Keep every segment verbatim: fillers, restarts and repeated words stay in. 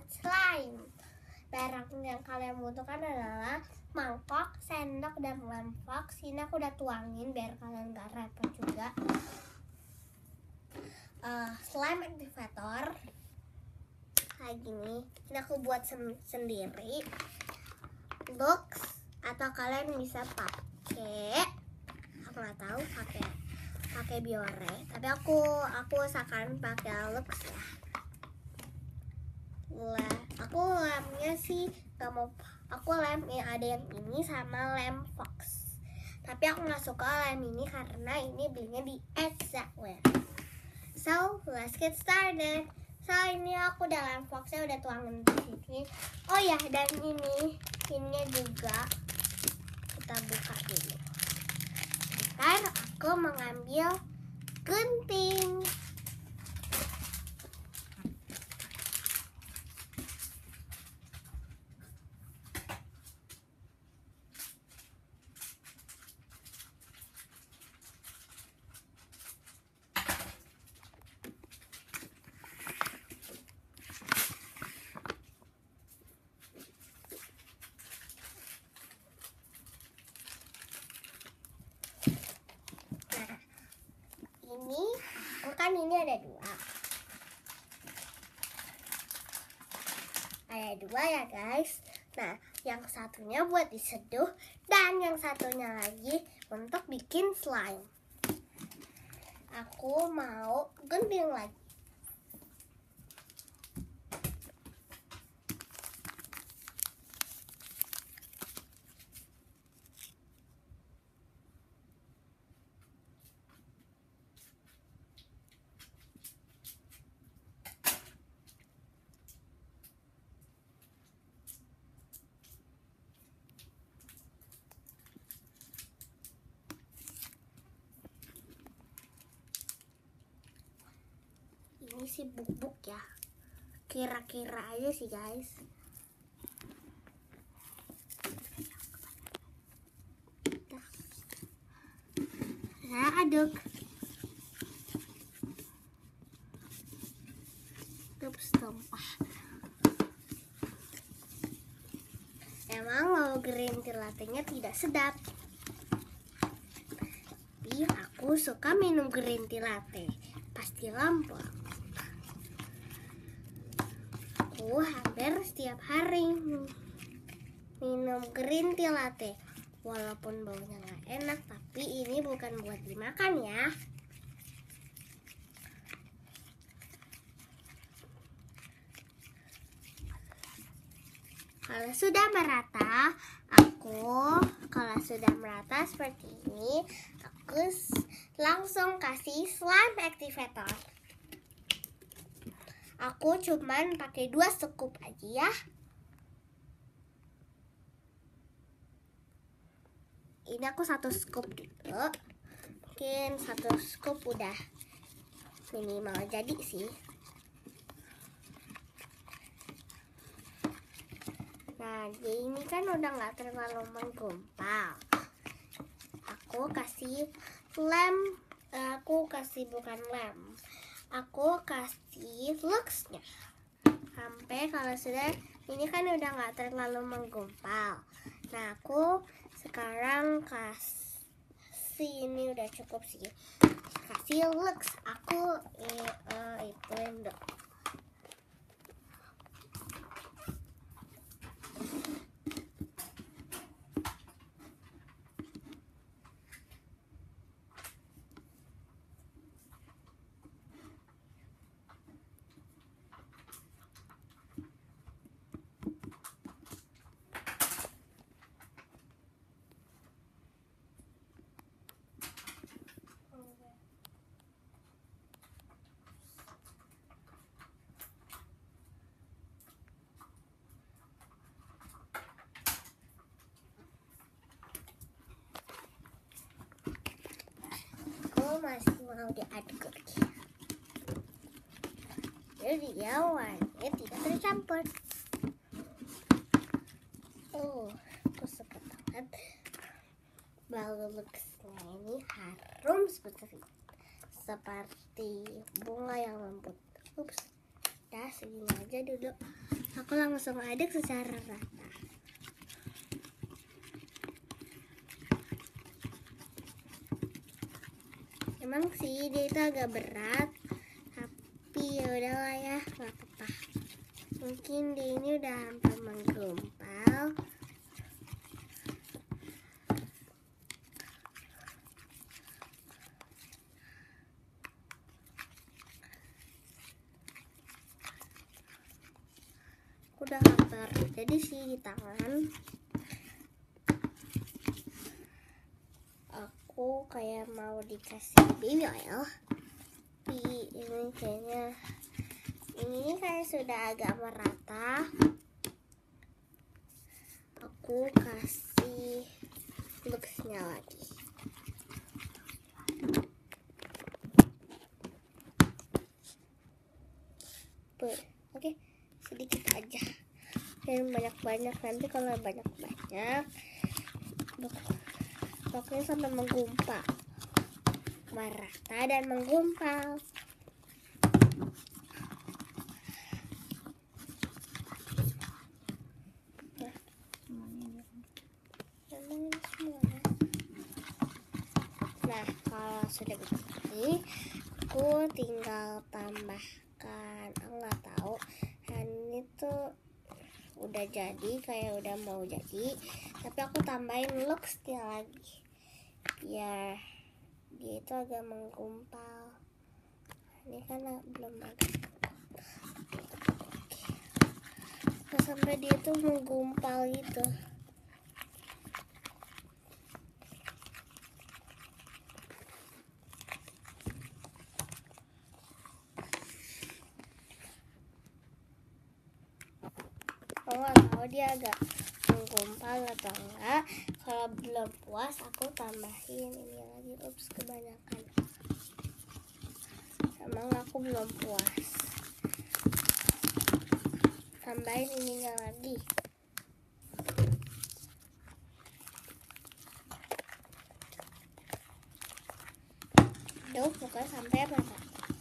membuat slime. Barang yang kalian butuhkan adalah mangkok, sendok, dan lem fox. Ini aku udah tuangin biar kalian gak repot juga. Uh, slime activator kayak gini. Ini aku buat sen sendiri. Lux, atau kalian bisa pakai, aku nggak tahu pakai pakai Biore, tapi aku aku usahakan pakai Lux ya. Lah, aku lemnya sih nggak mau, aku lem yang ada yang ini sama lem fox. Tapi aku nggak suka lem ini karena ini belinya di Exactwear. So let's get started. So ini aku udah lem foxnya udah tuangin di sini. Oh ya, dan ini ini juga kita buka dulu. Ntar aku mengambil gunting. Ini, kan ini ada dua. Ada dua ya guys. Nah, yang satunya buat diseduh dan yang satunya lagi untuk bikin slime. Aku mau gunting lagi. Ini sih bubuk ya, kira-kira aja sih guys. Saya aduk. Terus tumpah. Emang mau green tea latte-nya tidak sedap, tapi aku suka minum green tea latte. Pasti lampau. Aku hampir setiap hari minum green tea latte. Walaupun baunya gak enak, tapi ini bukan buat dimakan ya. Kalau sudah merata, aku kalau sudah merata seperti ini, aku langsung kasih slime activator. Aku cuman pakai dua scoop aja ya. Ini aku satu scoop dulu. Mungkin satu scoop udah minimal jadi sih. Nah, ini kan udah nggak terlalu menggumpal. Aku kasih lem, aku kasih bukan lem. Aku kasih Luxnya sampai kalau sudah ini kan udah nggak terlalu menggumpal. Nah, aku sekarang kasih ini udah cukup sih. Kasih Lux. Aku eh, uh, itu dong. Masih mau diaduk lagi. Jadi ya warnanya tidak tercampur. Oh, aku suka banget bau Luxnya ini, harum seperti seperti bunga yang lembut. Ups, dah segini aja dulu. Aku langsung aduk secara rata. Emang sih dia itu agak berat, tapi ya udahlah ya, nggak apa-apa. Mungkin dia ini udah hampir menggumpal. Udah hampir jadi sih di tangan. Aku kayak mau dikasih baby oil, tapi ini kayaknya ini kayak sudah agak merata. Aku kasih looksnya lagi. Oke, sedikit aja. Dan banyak-banyak, nanti kalau banyak-banyak pokoknya sampai menggumpal, merata dan menggumpal. Nah, kalau sudah begini, aku tinggal tambahkan, aku nggak tahu, dan ini tuh udah jadi, kayak udah mau jadi, tapi aku tambahin looksnya lagi biar dia itu agak menggumpal. Ini kan belum agak nah, sampai dia tuh menggumpal gitu. Aku nggak tahu dia agak menggumpal atau enggak. Kalau belum puas, aku tambahin ini lagi. Ups, kebanyakan. Emang aku belum puas. Tambahin ininya lagi. Aduh, pokoknya sampai mata.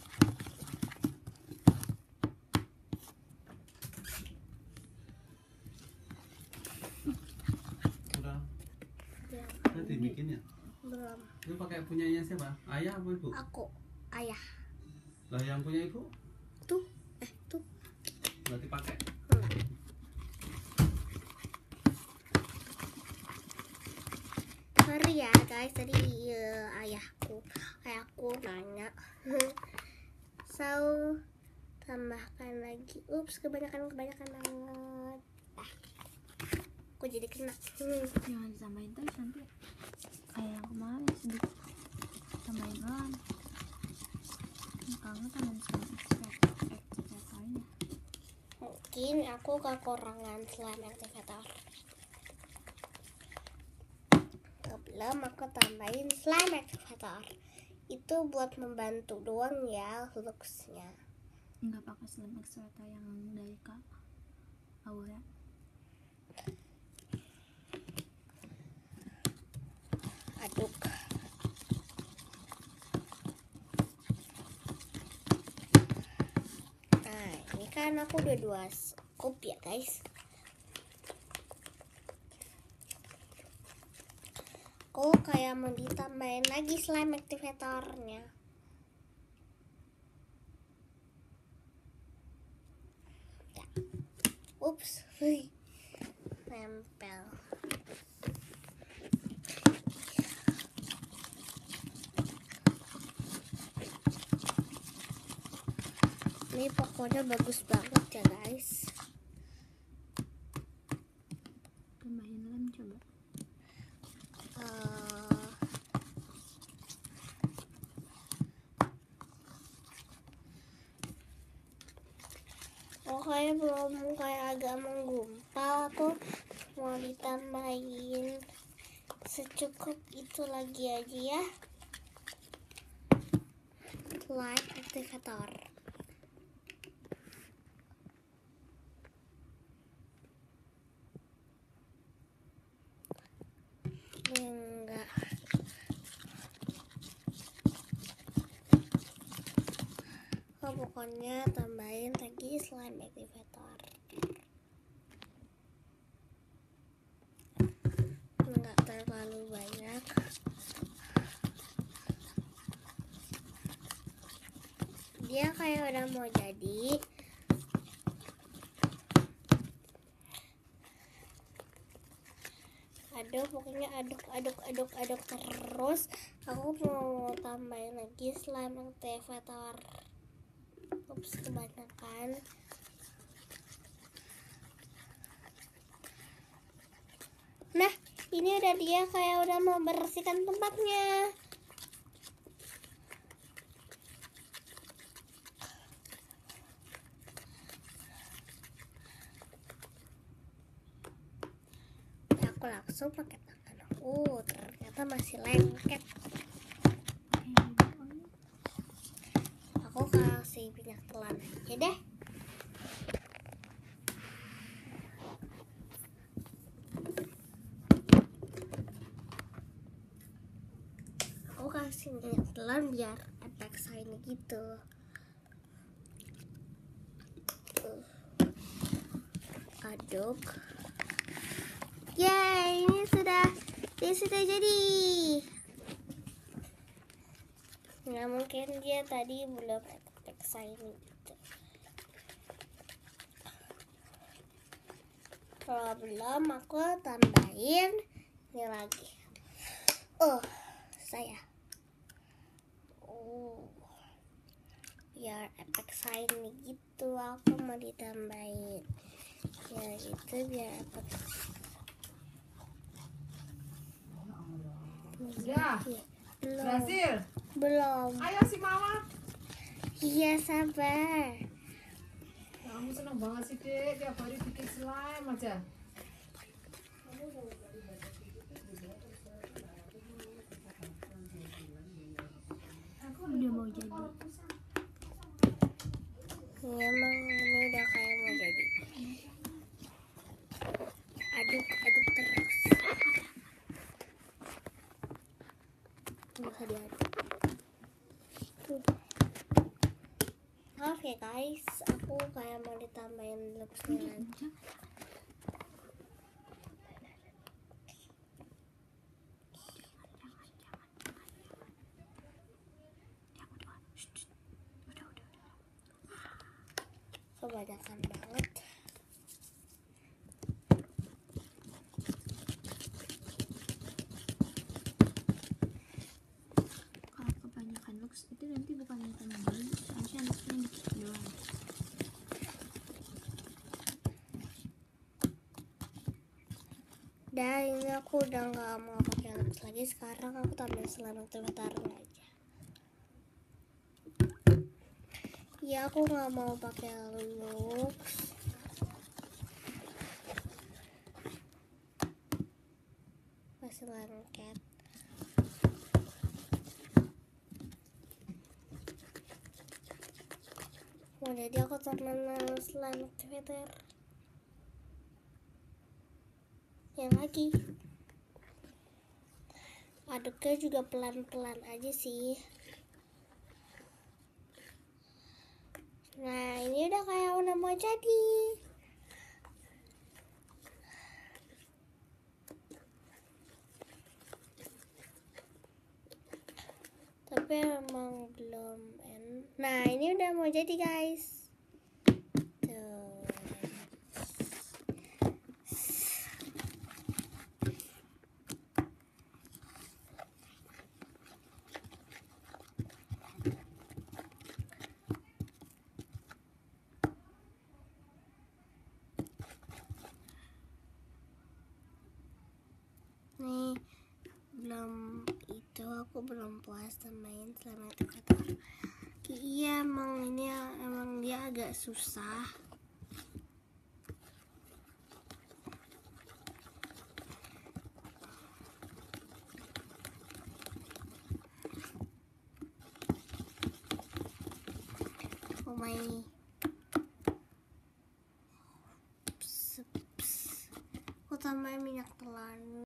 Nanti bikinnya? Belum. Itu pakai punyanya siapa? Ayah apa ibu? Aku, ayah. Lah yang punya ibu? Tuh, eh tuh. Berarti pakai. Hmm. Sorry ya guys, tadi uh, ayahku, ayahku nanya. So, tambahkan lagi. Ups, kebanyakan kebanyakan banget. Ah, aku jadi kena. Hmm. Jangan ditambahin terus nanti kayak yang kemarin sedikit tambahin doang. Kamu tambahin sedikit ekstrakannya. Mungkin aku kekurangan slime activator. Sebelum aku tambahin slime activator, itu buat membantu doang ya looksnya. Nggak pakai slime activator yang dari Kak Aura. Aduk. Nah, ini kan aku udah dua scoop ya guys. Aku kayak mau ditambahin lagi slime activatornya. Ya. Ups, nempel. Ini pokoknya bagus banget ya guys. Tambahin lem coba. Uh, pokoknya belum kayak agak menggumpal. Aku mau ditambahin secukup itu lagi aja ya. Slime activator. Enggak. Oh, pokoknya tambahin lagi slime activator. kayak udah mau jadi. Aduk, pokoknya aduk, aduk, aduk, aduk terus. Aku mau tambahin lagi slime activator. Ups, kebanyakan. Nah, ini udah dia kayak udah mau bersihkan tempatnya. Aku langsung pakai tangan aku, ternyata masih lengket. Aku kasih minyak telan aja deh. Aku kasih minyak telan biar efek shiny gitu. Uh. Aduk. Yeay, ini sudah, ini sudah jadi. Nggak mungkin dia tadi belum efek shiny gitu. Kalau belum, aku tambahin ini lagi. Oh, saya. Oh, biar efek shiny gitu, aku mau ditambahin. Ya gitu biar efek. Ya, Belum. berhasil. Belum. Ayo si Mawar. Iya, sabar. Kamu seneng banget sih dek, tiap hari bikin slime aja. Udah mau jadi. Ya, emang ini udah kayak mau jadi. Aduk, aduk terus. Nggak usah diaduk. Tuh. Maaf ya guys, aku kayak mau ditambahin lipsnya lagi. Kebanyakan banget. Kalau kebanyakan lux itu nanti bukannya tambah bagus, harusnya luxnya dikit doang. Dan ini aku udah nggak mau pakai lux lagi. Sekarang aku tambahin slime activator aja. Ya, aku nggak mau pakai lux. Masih lengket. Mau jadi aku tambahin slime activator. Yang lagi. Aduknya juga pelan-pelan aja sih. Nah, ini udah kayak udah mau jadi. Tapi emang belum en. Nah, ini udah mau jadi guys. Tuh. Nih, belum itu aku belum puas main selama activator. Iya, emang ini emang dia agak susah. Oh my. Pss, pss. Aku tambahin minyak telan.